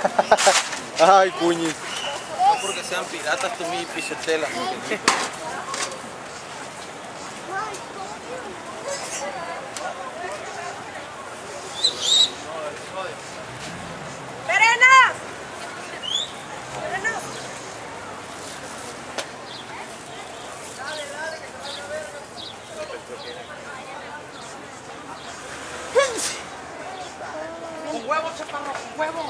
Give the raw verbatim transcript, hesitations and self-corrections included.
Ay, puñis. No porque sean piratas, tú mi pichotela. ¡Serena! ¡Serena! Dale, dale, que te van a ver. Con huevos, chaparro, con huevos.